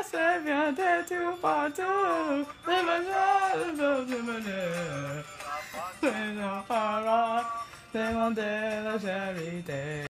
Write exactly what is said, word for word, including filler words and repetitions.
c'est bien de tout partout. C'est bonheur, c'est bonheur. C'est la parole, c'est mon de la charité.